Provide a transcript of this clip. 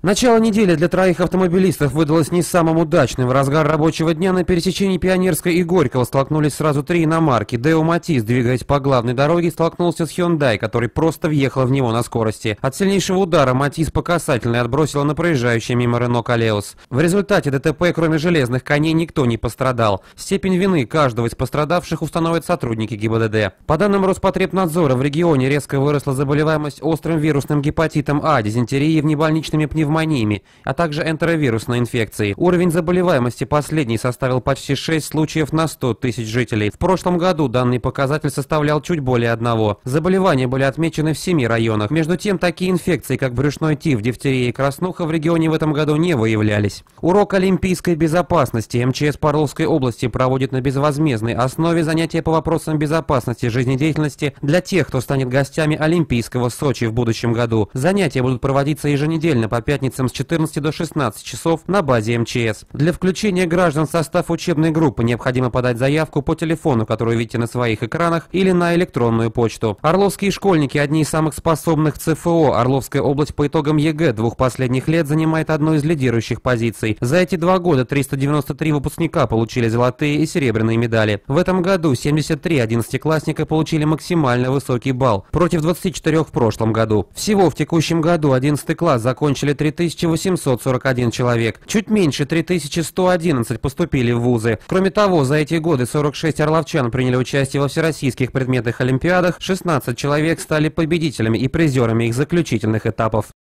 Начало недели для троих автомобилистов выдалось не самым удачным. В разгар рабочего дня на пересечении Пионерской и Горького столкнулись сразу три иномарки. Део Матис, двигаясь по главной дороге, столкнулся с Hyundai, который просто въехал в него на скорости. От сильнейшего удара Матис по касательной отбросило на проезжающий мимо Рено Колеос. В результате ДТП, кроме железных коней, никто не пострадал. Степень вины каждого из пострадавших установят сотрудники ГИБДД. По данным Роспотребнадзора, в регионе резко выросла заболеваемость острым вирусным гепатитом А, дизентерией и внебольничными пневмониями, а также энтеровирусной инфекцией. Уровень заболеваемости последней составил почти 6 случаев на 100 тысяч жителей. В прошлом году данный показатель составлял чуть более 1. Заболевания были отмечены в 7 районах. Между тем, такие инфекции, как брюшной тиф, дифтерия и краснуха, в регионе в этом году не выявлялись. Урок олимпийской безопасности МЧС по Орловской области проводит на безвозмездной основе занятия по вопросам безопасности жизнедеятельности для тех, кто станет гостями Олимпийского Сочи в будущем году. Занятия будут проводиться еженедельно по пятницам с 14 до 16 часов на базе МЧС. Для включения граждан в состав учебной группы необходимо подать заявку по телефону, который видите на своих экранах, или на электронную почту. Орловские школьники – одни из самых способных в ЦФО. Орловская область по итогам ЕГЭ 2 последних лет занимает одну из лидирующих позиций. За эти 2 года 393 выпускника получили золотые и серебряные медали. В этом году 73 одиннадцатиклассника получили максимально высокий балл, против 24 в прошлом году. Всего в текущем году 11 класс закончили 3841 человек. Чуть меньше 3111 поступили в вузы. Кроме того, за эти годы 46 орловчан приняли участие во всероссийских предметных олимпиадах, 16 человек стали победителями и призерами их заключительных этапов.